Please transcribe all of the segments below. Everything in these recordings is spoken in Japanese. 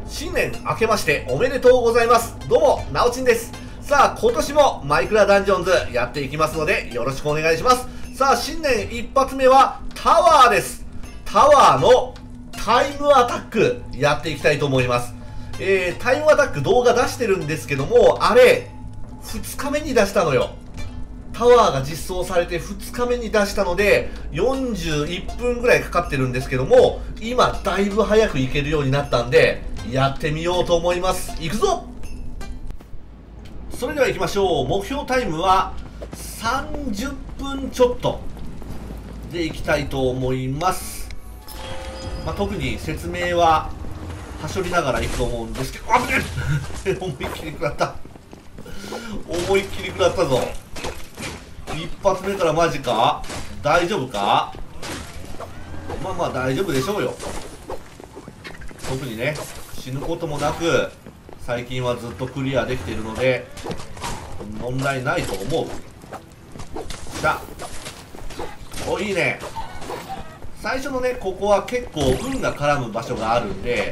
新年明けましておめでとうございます。どうも、なおちんです。さあ、今年もマイクラダンジョンズやっていきますので、よろしくお願いします。さあ、新年一発目はタワーです。タワーのタイムアタックやっていきたいと思います。タイムアタック動画出してるんですけども、あれ、2日目に出したのよ。タワーが実装されて2日目に出したので、41分ぐらいかかってるんですけども、今、だいぶ早く行けるようになったんで、やってみようと思います。行くぞ。それでは行きましょう。目標タイムは30分ちょっとで行きたいと思います。特に説明ははしょりながら行くと思うんですけど、あぶねえ思いっきり食らった。思いっきり食らったぞ。一発目からマジか。大丈夫か。まあ大丈夫でしょうよ。特にね、死ぬこともなく最近はずっとクリアできているので問題ないと思う。しゃお、いいね。最初のね、ここは結構運が絡む場所があるんで、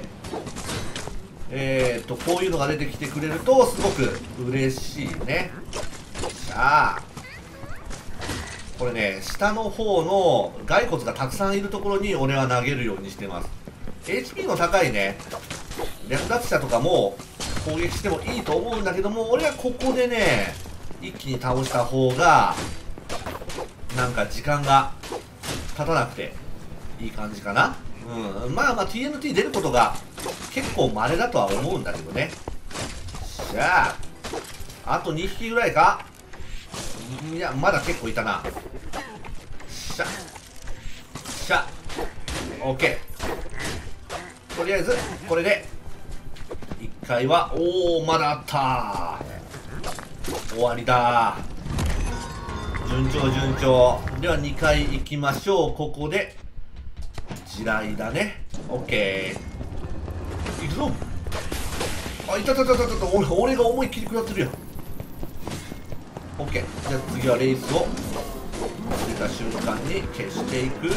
こういうのが出てきてくれるとすごく嬉しいね。しゃあ、これね、下の方の骸骨がたくさんいるところに俺は投げるようにしてます。 HP の高いね、略奪者とかも攻撃してもいいと思うんだけども、俺はここでね、一気に倒した方がなんか時間が経たなくていい感じかな。まあ TNT 出ることが結構稀だとは思うんだけどね。じゃあ、あと2匹ぐらいか。いや、まだ結構いたな。しゃしゃ OK。 とりあえずこれで1回は、おお、まだあった。終わりだ。順調順調。では2回行きましょう。ここで地雷だね。 OK。 行くぞ。あ、いたたたたたた。俺が思いっきり食らってるよ。 OK。 じゃあ次はレイスを出た瞬間に消していく。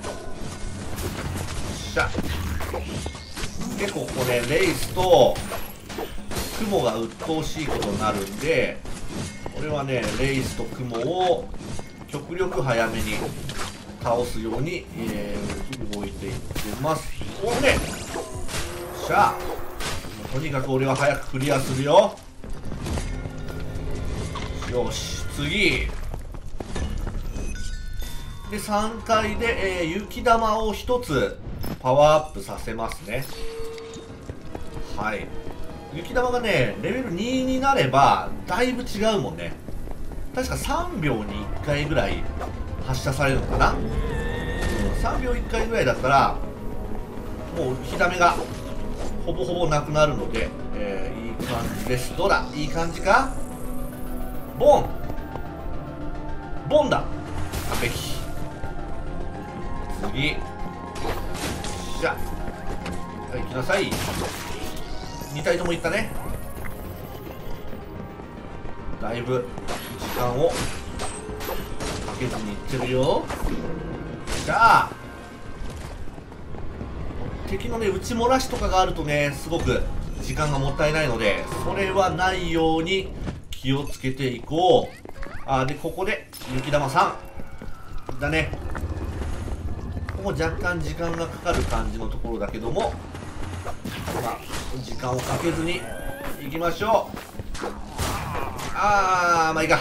しゃ、結構ここね、レイスと雲が鬱陶しいことになるんで、俺はね、レイスと雲を極力早めに倒すように、動いていってます。おっね、しゃあ、とにかく俺は早くクリアするよ。よし、次で3回で、雪玉を1つパワーアップさせますね。はい、雪玉がねレベル2になればだいぶ違うもんね。確か3秒に1回ぐらい発射されるのかな。3秒1回ぐらいだったらもう火ダメがほぼほぼなくなるので、いい感じです。どうだ、いい感じか。ボンボンだ、完璧。次、しゃ、はい、行きなさい。2体ともいったね。だいぶ時間をかけずにいってるよ。じゃあ、敵のね、打ち漏らしとかがあるとね、すごく時間がもったいないので、それはないように気をつけていこう。で、ここで雪玉さんだね。ここ若干時間がかかる感じのところだけども、時間をかけずに行きましょう。まあいいか。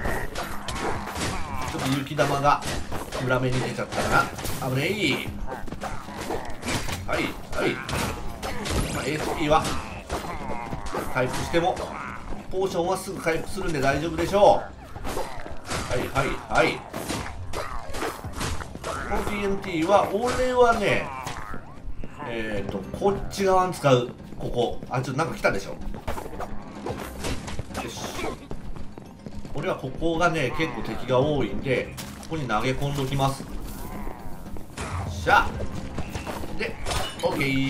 ちょっと雪玉が裏目に出ちゃったかな。危ねえ。はいはい。HP は回復してもポーションはすぐ回復するんで大丈夫でしょう。はいはいはい。この TNT は俺はね、こっち側に使う。ここ、ちょっとなんか来たでしょ。よし、俺はここがね結構敵が多いんで、ここに投げ込んどきます。しゃで OK。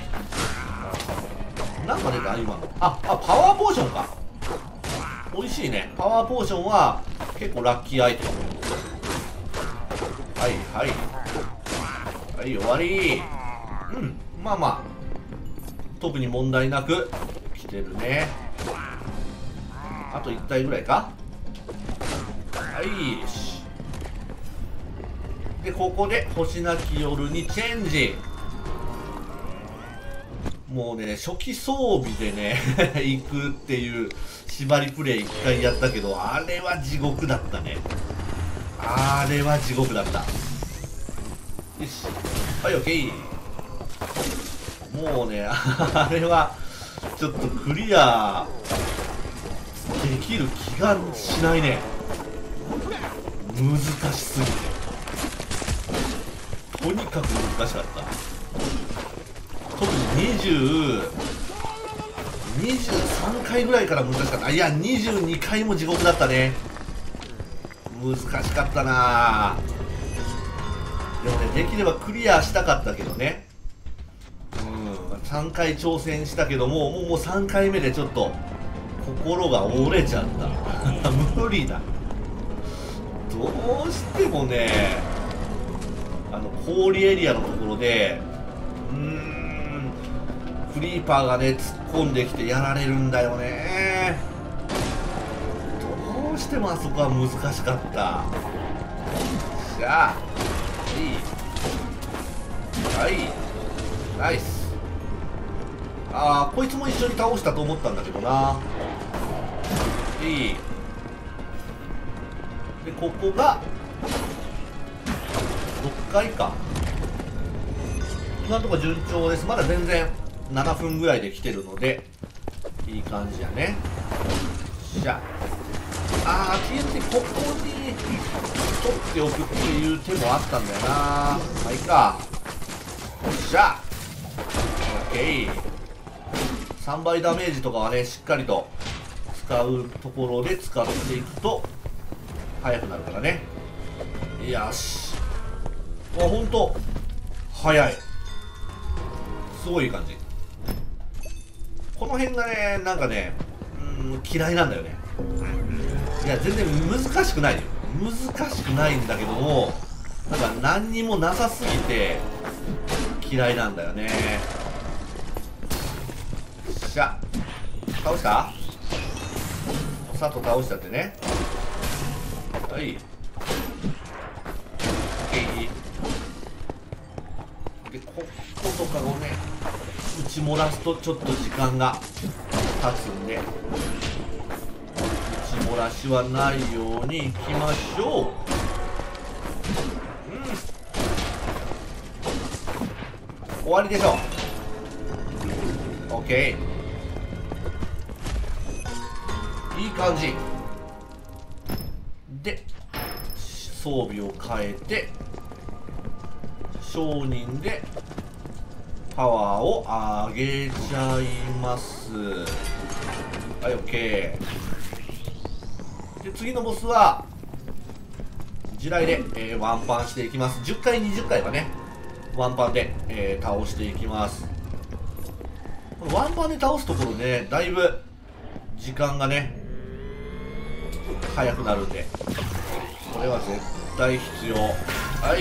なんか出た今の。パワーポーションか。美味しいね。パワーポーションは結構ラッキーアイテム。はいはいはい、終わり。まあ特に問題なく来てるね。あと1体ぐらいか。はいよし。でここで星なき夜にチェンジ。もうね初期装備でね行くっていう縛りプレイ1回やったけど、あれは地獄だったね。あれは地獄だった。よし、はい、オッケー。もうねあれはちょっとクリアできる気がしないね。難しすぎて、とにかく難しかった。特に23回ぐらいから難しかった。いや22回も地獄だったね。難しかったな。でもね、できればクリアしたかったけどね。3回挑戦したけどもう3回目でちょっと心が折れちゃった無理だ。どうしてもね、氷エリアのところでクリーパーがね突っ込んできてやられるんだよね。どうしてもあそこは難しかった。じゃあはいナイス。こいつも一緒に倒したと思ったんだけどな。いいで、ここが6回か。今のところ順調です。まだ全然7分ぐらいで来てるのでいい感じやね。じゃあTNT ここに取っておくっていう手もあったんだよな。まあいいか。よっしゃ OK。 3倍ダメージとかはねしっかりと使うところで使っていくと速くなるからね。よし、ほんと速い。すごいいい感じ。この辺がねなんかね嫌いなんだよね。いや全然難しくないよ。難しくないんだけども、なんか何にもなさすぎて嫌いなんだよね。よっしゃ、倒した。さっと倒したってね。はい、でこことかをね打ち漏らすとちょっと時間が経つんで、打ち漏らしはないようにいきましょう。終わりでしょう。 OK、 いい感じで装備を変えて商人でパワーを上げちゃいます。はい OK で、次のボスは地雷で、ワンパンしていきます。10回20回はねワンパンで、倒していきます。このワンパンで倒すところねだいぶ時間がね早くなるんで、これは絶対必要。はい、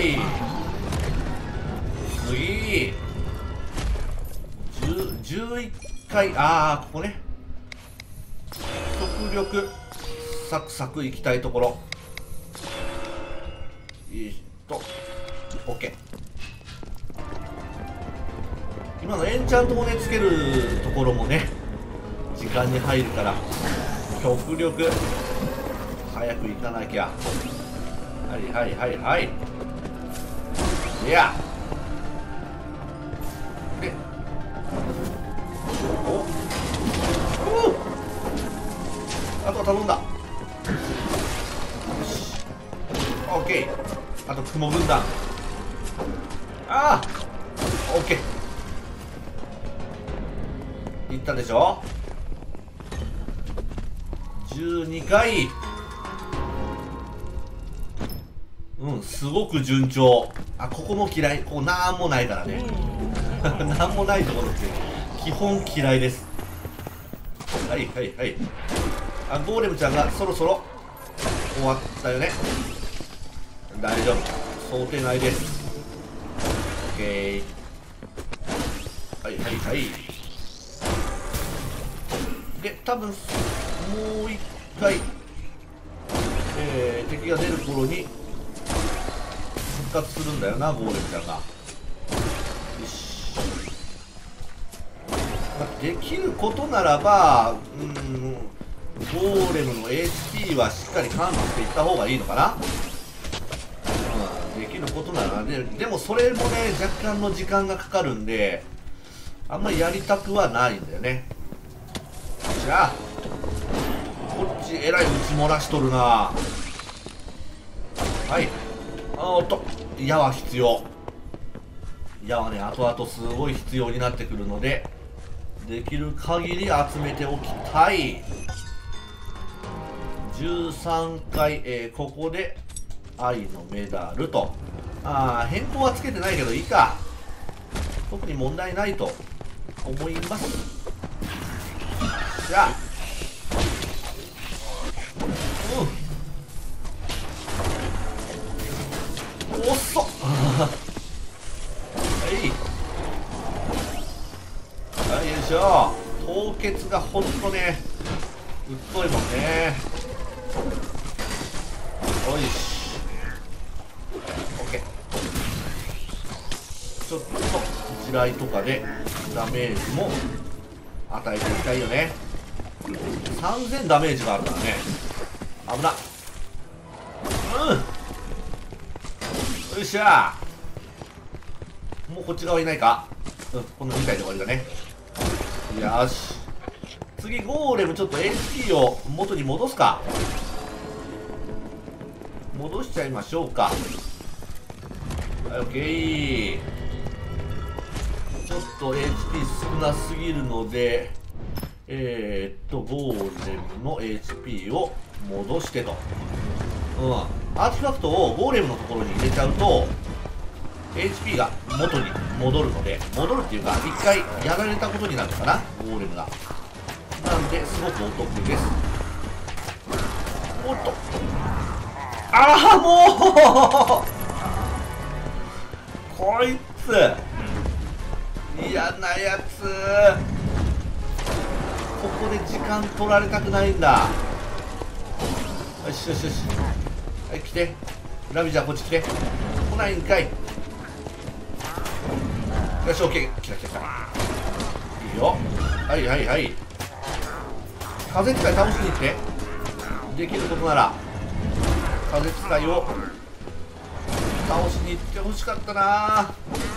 次11回、ここね極力サクサクいきたいところ。OK。 今のエンチャントをねつけるところもね時間に入るから極力早く行かなきゃ。はいはいはいはい。いやであとは頼んだ。よし OK。 あと雲軍団。OK。 いったでしょ。12回。すごく順調。ここも嫌い。ここなんもないからねなんもないところって基本嫌いです。はいはいはい。ゴーレムちゃんがそろそろ終わったよね。大丈夫、想定内です。 OK。 はいはいはい。 多分もう一回、敵が出る頃に復活するんだよな、ゴーレムちゃんが。よし、できることならば、ゴーレムの HP はしっかり管理していった方がいいのかな。できることならね。でもそれもね、若干の時間がかかるんで、あんまりやりたくはないんだよね。じゃあこっちえらい打ち漏らしとるな。はい、おっと、矢は必要。矢はね、後々すごい必要になってくるので、できる限り集めておきたい。13回、ここで愛のメダルと。変更はつけてないけどいいか。特に問題ないと思います。じゃあ、おっそはい、はい、よいしょ。凍結がほんとね、うっといもんね。よし、ちょっと地雷とかでダメージも与えていきたいよね。3000ダメージがあるからね、危な。よっしゃー。もうこっち側いないか。この2体で終わりだね。よし、次ゴーレムちょっと HP を元に戻すか。戻しちゃいましょうか。はい、OK。ちょっと HP 少なすぎるので、ゴーレムの HP を戻してと。アーティファクトをゴーレムのところに入れちゃうと HP が元に戻るので、戻るっていうか一回やられたことになるのかな、ゴーレムが。なんですごくお得です。おっと、もうこいつ嫌なやつ。ここで時間取られたくないんだ。よしよしよし、はい、来て。ラビちゃんこっち来て。来ないんかい。よし、オッケー。来た来た来た。いいよ。はいはいはい。風使い倒しに行って。できることなら風使いを倒しに行ってほしかったな。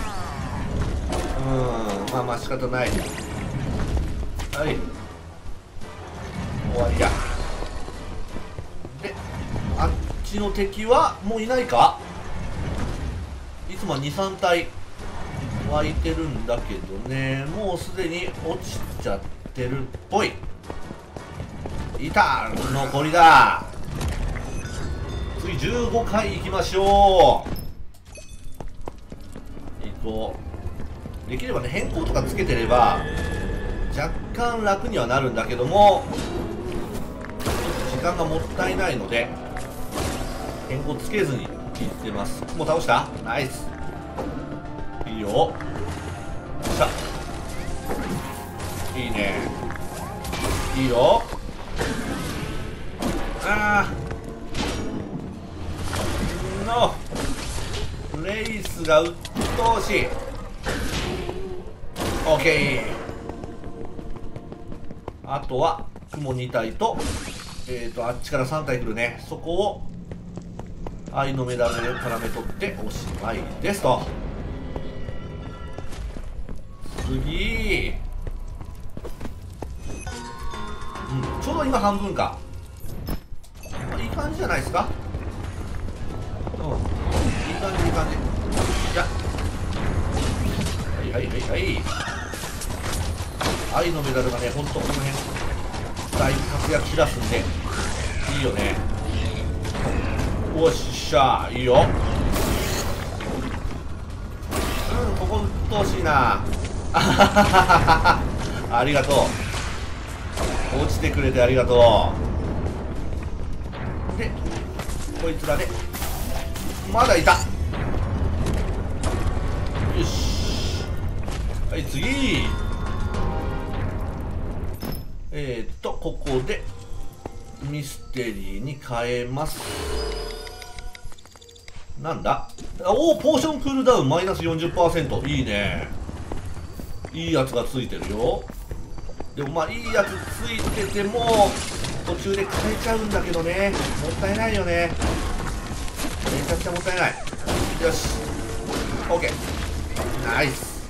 まあまあ仕方ない。はい、終わりや。で、あっちの敵はもういないか。いつもは 2,3 体湧いてるんだけどね、もうすでに落ちちゃってるっぽい。いた、残りだ。次15回行きましょう。行こう。できればね、変更とかつけてれば若干楽にはなるんだけども、ちょっと時間がもったいないので変更つけずにいってます。もう倒した。ナイス。いいよ。よっしゃ、いいね。いいよ。レイスが鬱陶しい。オッケー。あとは雲2体とあっちから3体来るね。そこを愛のメダルで絡め取っておしまいですと。次、ちょうど今半分か。いい感じじゃないですか。いい感じいい感じ。じゃはいはいはいはい。愛のメダルがね、ほんとこの辺だいぶ活躍しだすんでいいよね。おっしゃ、いいよ。ここ鬱陶しいな。ありがとう。落ちてくれてありがとう。で、こいつらでまだいた。よし、はい、次。 ここでミステリーに変えます。なんだ、おお、ポーションクールダウンマイナス 40%。 いいね、いいやつがついてるよ。でもまあいいやつついてても途中で変えちゃうんだけどね、もったいないよね、めちゃくちゃもったいない。よし OK、 ナイス。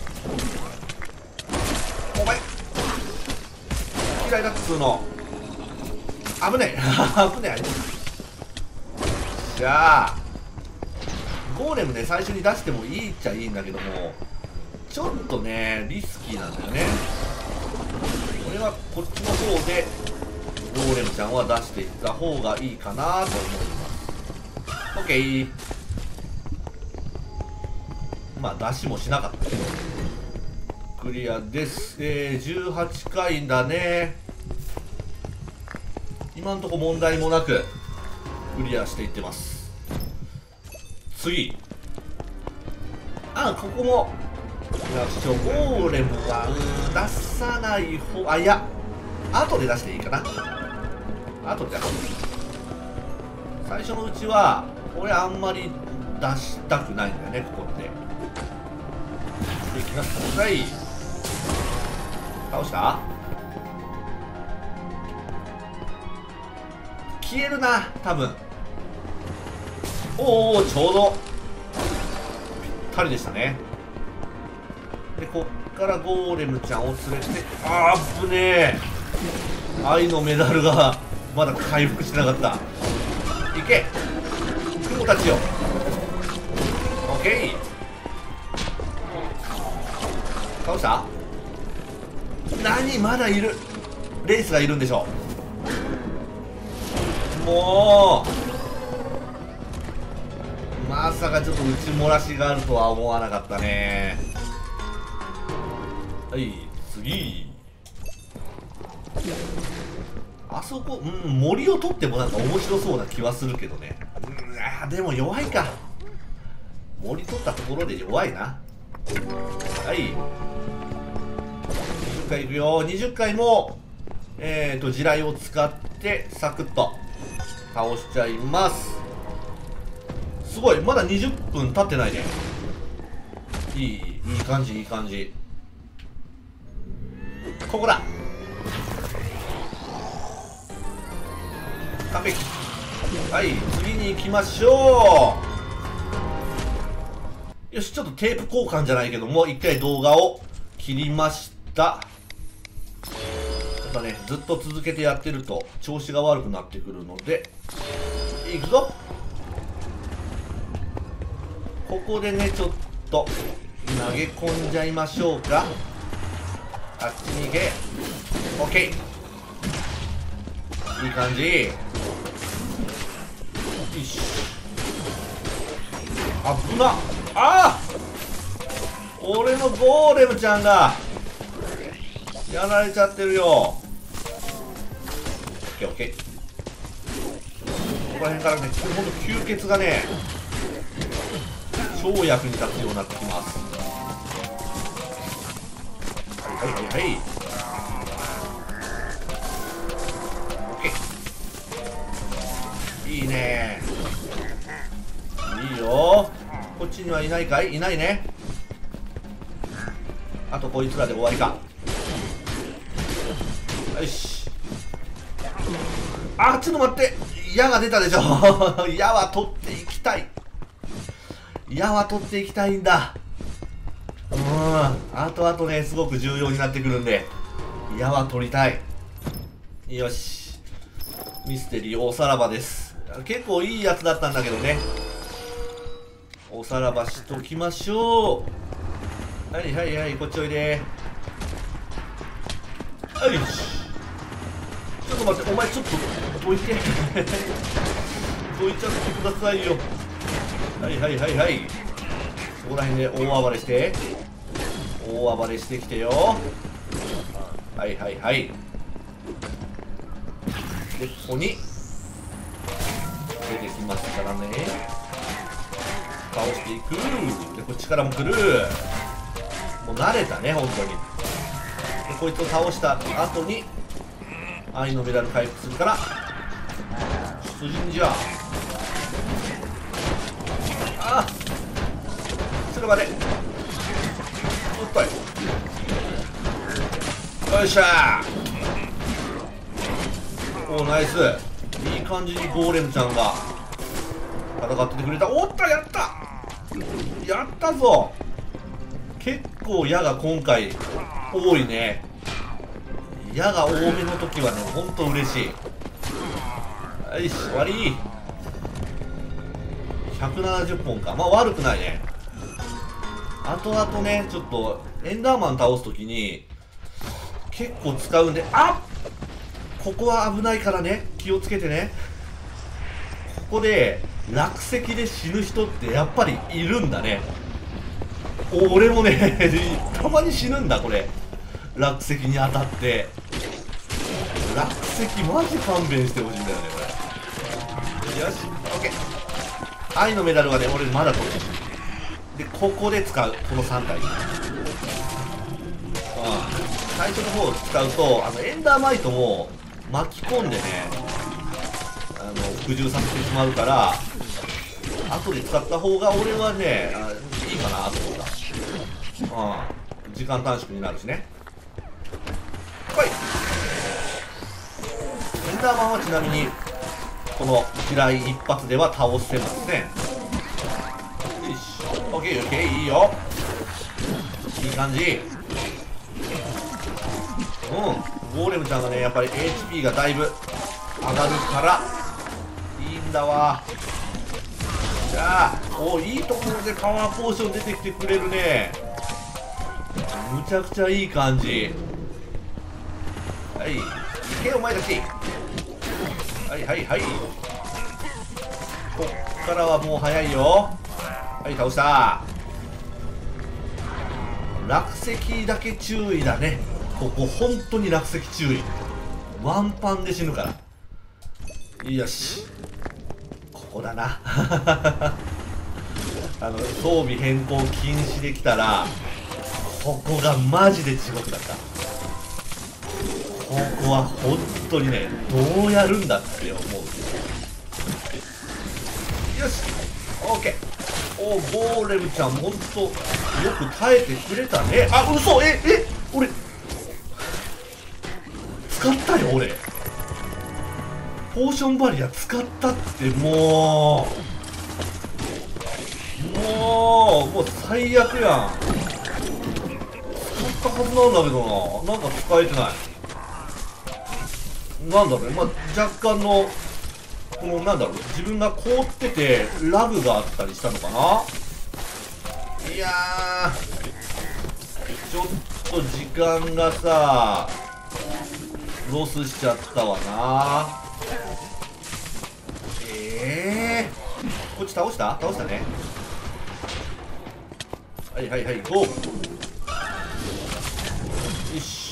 お前嫌いだっつうの。危ねえ危ねえ。じゃあゴーレムね、最初に出してもいいっちゃいいんだけども、ちょっとねリスキーなんだよね。これはこっちの方でゴーレムちゃんは出していった方がいいかなと思います。 OK、 まあ出しもしなかった。クリアです。18回だね。今んとこ問題もなくクリアしていってます。次、ここもゴーレムは出さない方、いや後で出していいかな。後で出していい。最初のうちは俺あんまり出したくないんだよね。ここってできますか。はい、倒した。消えるな多分。おお、ちょうどぴったりでしたね。でこっからゴーレムちゃんを連れて、ぶねえ、愛のメダルがまだ回復してなかった。いけ雲たちよ。オッケー、倒した。何、まだいる。レイスがいるんでしょ。もうまさかちょっと打ち漏らしがあるとは思わなかったね。はい、次。あそこ、森を取ってもなんか面白そうな気はするけどね。でも弱いか。森取ったところで弱いな。はい、20回いくよ。20回も地雷を使ってサクッと倒しちゃいます。すごい、まだ20分経ってないね。いい感じ、いい感じ。ここだ。完璧。はい、次に行きましょう。よし、ちょっとテープ交換じゃないけども、一回動画を切りました。やっぱね、ずっと続けてやってると調子が悪くなってくるので、いくぞ。ここでね、ちょっと投げ込んじゃいましょうか。あっちに行け。 OK、 いい感じ。よし、危な。俺のゴーレムちゃんがやられちゃってるよ。 OK、 ここら辺からね、ほんと吸血がね超役に立つようになってきます。はいはいはいはい、 OK、 いいね、いいよ。こっちにはいないかい。いないね。あとこいつらで終わりか。よし、ちょっと待って、矢が出たでしょ矢は取っていきたい。矢は取っていきたいんだ。あとね、すごく重要になってくるんで矢は取りたい。よし、ミステリーおさらばです。結構いいやつだったんだけどね、おさらばしときましょう。はいはいはい、こっちおいで。よし、ちょっと待って、お前ちょっとどいてどいちゃってくださいよ。はいはいはいはい、そこら辺で大暴れして、大暴れしてきてよ。はいはいはい、でここに出てきますからね、倒していく。でこっちからも来る。もう慣れたね本当に。でこいつを倒した後に愛のメダル回復するから出陣じゃ。ああちょっと待て。おっとい、よっしゃー。おおナイス、いい感じにゴーレムちゃんが戦っててくれた。おった、やったやったぞ。結構矢が今回多いね。矢が多めの時はねほんと嬉しい。よし終わり。170本か、まあ悪くないね。あとあとねちょっとエンダーマン倒す時に結構使うんで、あっここは危ないからね気をつけてね。ここで落石で死ぬ人ってやっぱりいるんだね。俺もねたまに死ぬんだこれ、落石に当たって。落石マジ勘弁してほしいんだよねこれ。よし OK、 愛のメダルはね俺まだ取る。でここで使うこの3体、最初の方を使うとエンダーマイトも巻き込んでね服従させてしまうから、後で使った方が俺はねいいかなと思った。時間短縮になるしね。はい、エンダーマンはちなみにこの嫌い一発では倒せますね。よし OKOK いいよ、いい感じ。ゴーレムちゃんがねやっぱり HP がだいぶ上がるからいいんだわ。じゃあいいところでパワーポーション出てきてくれるね。むちゃくちゃいい感じ。はい、いけお前たち。はいはいはい、こっからはもう早いよ。はい倒した。落石だけ注意だね。ここ本当に落石注意、ワンパンで死ぬから。よしここだな装備変更禁止できたらここがマジで地獄だった。ここは本当にねどうやるんだって思う。よし OK、 ゴーレムちゃん本当よく耐えてくれたね。あ嘘、俺使ったよ俺、ポーションバリア使ったって。もう最悪やん。使ったはずなんだけどな、なんか使えてない。なんだろうね、若干のこのなんだろう、自分が凍っててラグがあったりしたのかな。いやーちょっと時間がさロスしちゃったわな。こっち倒したね。はいはいはいゴー。よし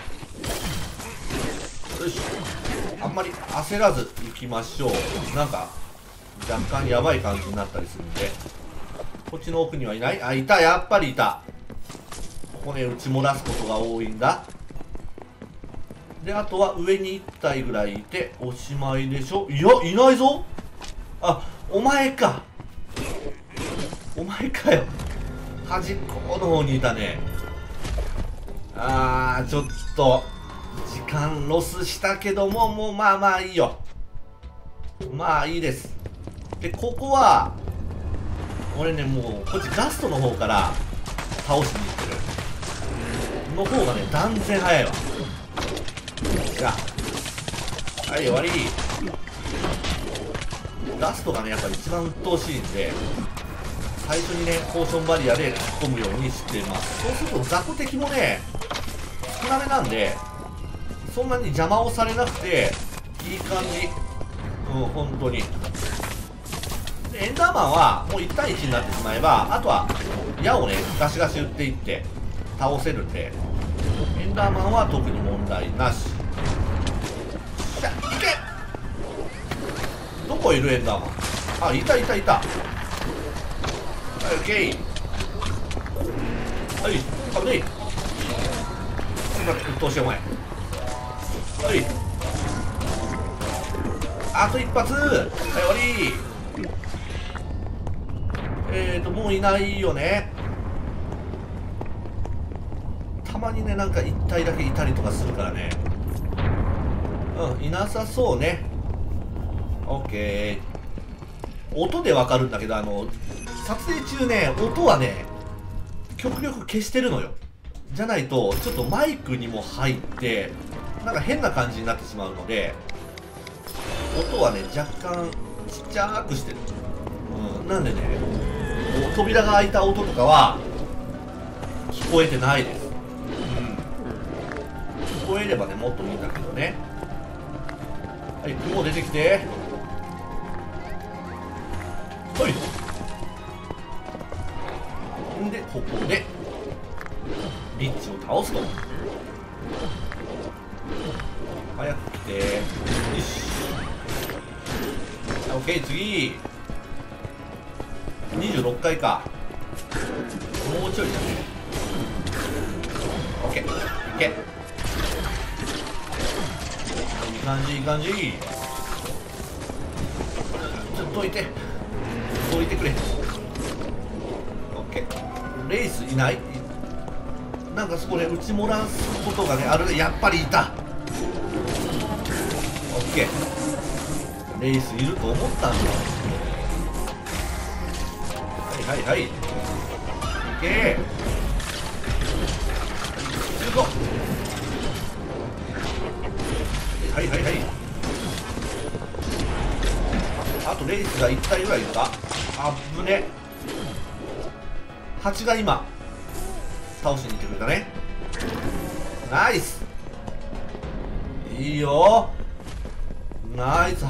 よし、あんまり焦らず行きましょう。なんか若干やばい感じになったりするんで。こっちの奥にはいない？あ、いた、やっぱりいた。ここね打ち漏らすことが多いんだ。であとは上に1体ぐらいいておしまいでしょ。いやいないぞ。あ、お前かお前かよ。端っこの方にいたね。ちょっと時間ロスしたけども、もうまあいいよ。まあいいです。でここは俺ねもうこっちガストの方から倒しに行ってるの方がね断然早いわ。じゃあはい終わり。ガストがねやっぱり一番鬱陶しいんで最初にねポーションバリアで突っ込むようにしてます。そうすると雑魚敵もね少なめなんでそんなに邪魔をされなくていい感じ。本当に。エンダーマンはもう1対1になってしまえばあとは矢をねガシガシ打っていって倒せるんでエンダーマンは特に問題なし。じゃあ行け。どこいるエンダーマン。あ、いた。はいオッケー。はい危ない。うっとうしいお前。はいあと一発。はい、終わり。もういないよね。たまにね、なんか1体だけいたりとかするからね。うん、いなさそうね。オッケー。音でわかるんだけど、撮影中ね、音はね、極力消してるのよ。じゃないと、ちょっとマイクにも入って、なんか変な感じになってしまうので、音はね、若干ちっちゃくしてる。うん、なんでね、扉が開いた音とかは、聞こえてないです。聞こえればね、もっといいんだけどね。はい、雲出てきて。はい。んで、ここで、リッチを倒すと。早く来て。よし。オッケー、次。26回か。もうちょいだね。オッケー。いけ。いい感じ、いい感じ。ちょっとどいて。どいてくれ。オッケー。レイスいない？なんかそこで打ち漏らすことがね、ある。やっぱりいた。オッケー。レイスいると思ったんだ。はいはいはい。いけー。するぞ。はいはいはい。あとレイスが1体ぐらいいるか。あぶね。蜂が今倒しに行ってくれたね。ナイス。いいよ。ナイス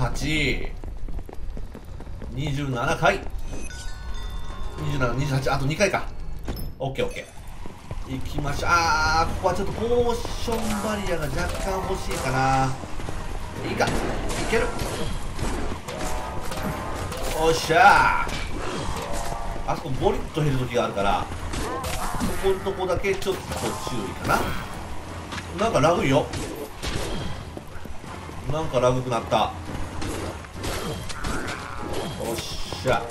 8。27回。27、28、あと2回か。オッケーオッケー。行きましょう。ここはちょっとポーションバリアが若干欲しいかな。いいか。いける。おっしゃー。あそこボリッと減る時があるから、そこのとこだけちょっと注意かな。なんかラグいよ。なんかラグくなった。おっしゃ。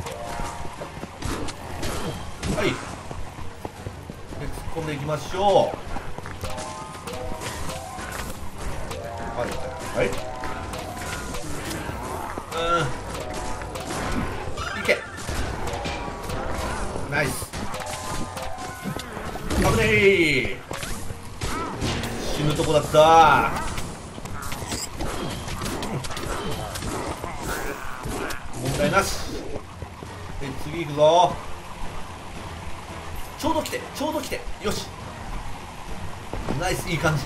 はい。で、突っ込んでいきましょう。はいはいはい。いけ。ナイス。危ねえ。死ぬとこだった。問題なし。で、次行くぞ。ちょうど来て、ちょうど来て。よし。ナイス、いい感じ。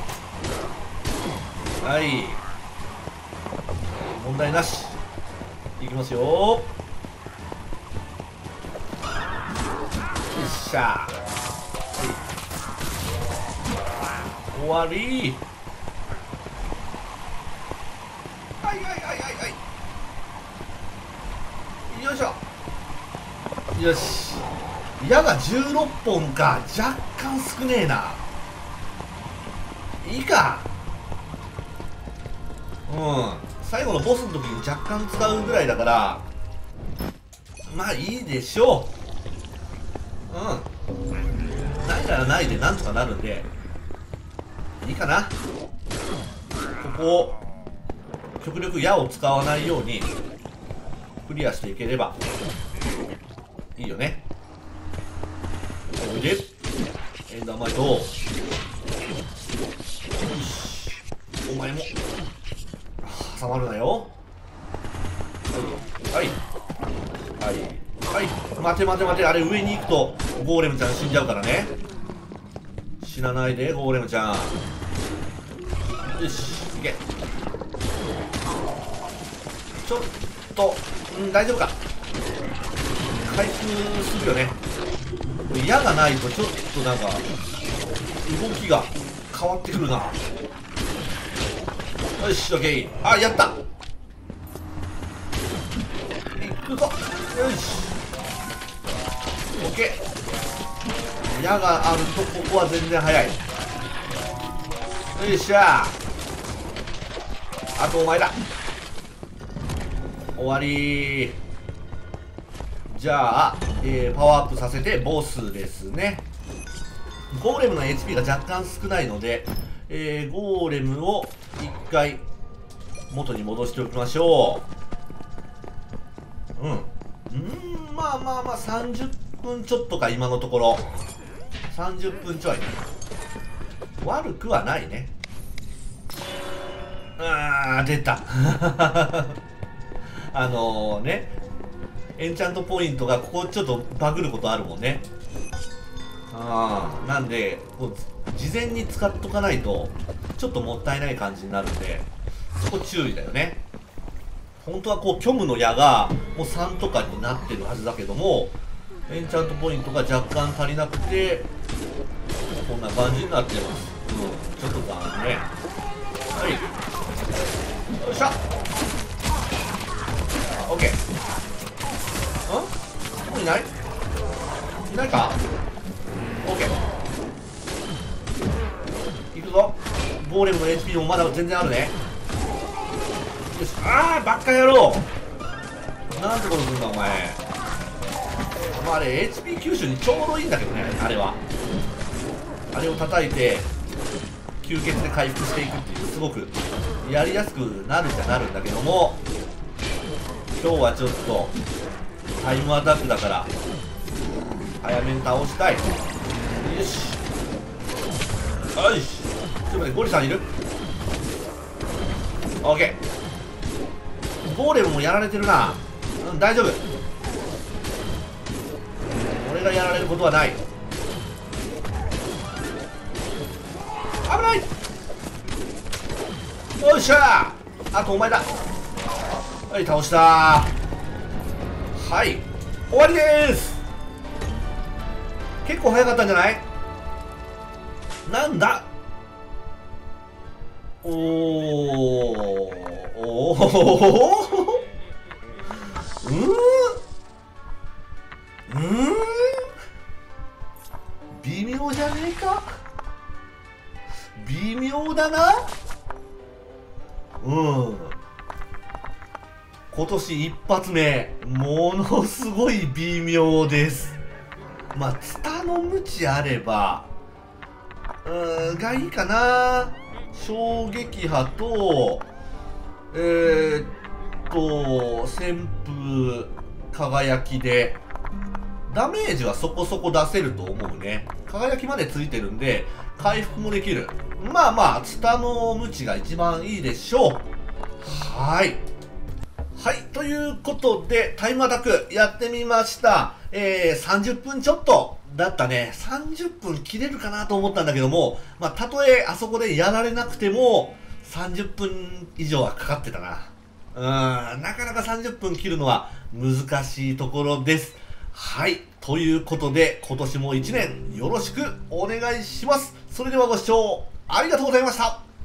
はい。問題なし。いきますよ。よっしゃ。終わり。はいはいはいはいはい。よいしょ。よし。矢が16本か。若干少ねえな。いいか。うん。最後のボスの時に若干使うぐらいだから、まあいいでしょう。うん。ないならないでなんとかなるんで、いいかな。ここを、極力矢を使わないように、クリアしていければ、いいよね。おいで。エンダーマイト。よし。お前も。挟まるなよ。はい。はい。はい。はい。待て待て待て。あれ上に行くと、ゴーレムちゃん死んじゃうからね。死なないで、ゴーレムちゃん。よし。いけ。ちょっと、大丈夫か。回復するよね。矢がないとちょっとなんか動きが変わってくるな。よし、オッケー。あ、やった。いくぞ。よし、オッケー。矢があるとここは全然早い。よっしゃ。あとお前だ。 終わり。じゃあ、パワーアップさせてボスですね。ゴーレムの HP が若干少ないので、ゴーレムを一回元に戻しておきましょう。まあまあまあ30分ちょっとか、今のところ30分ちょい、悪くはないね。出たエンチャントポイントがここちょっとバグることあるもんね。なんでこう事前に使っとかないとちょっともったいない感じになるんで、そこ注意だよね。本当はこう虚無の矢がもう3とかになってるはずだけども、エンチャントポイントが若干足りなくてこんな感じになってます。ちょっと残念。はい、よっしゃ。オッケー。もういないか。オッケー、いくぞ。ゴーレムの HP もまだ全然あるね。よし。ばっか野郎、なんてことするんだお前。まああれ HP 吸収にちょうどいいんだけどね。あれを叩いて吸血で回復していくっていう、すごくやりやすくなるじゃなるんだけども、今日はちょっとタイムアタックだから早めに倒したい。よしよし。ちょっと待って、ゴリさんいる？オッケー。ゴーレムもやられてるな。大丈夫、俺がやられることはない。危ない。よっしゃー。あとお前だ。はい、倒したー。はい、終わりでーす。結構早かったんじゃない？なんだ。お微妙じゃねえか。微妙だな。今年一発目、ものすごい微妙です。まあツタの無知あればがいいかな。衝撃波と旋風輝きでダメージはそこそこ出せると思うね。輝きまでついてるんで回復もできる。まあまあツタの無知が一番いいでしょう。はい、ということでタイムアタックやってみました。30分ちょっとだったね。30分切れるかなと思ったんだけども、まあたとえあそこでやられなくても30分以上はかかってたな。なかなか30分切るのは難しいところです。はい、ということで今年も1年よろしくお願いします。それではご視聴ありがとうございました。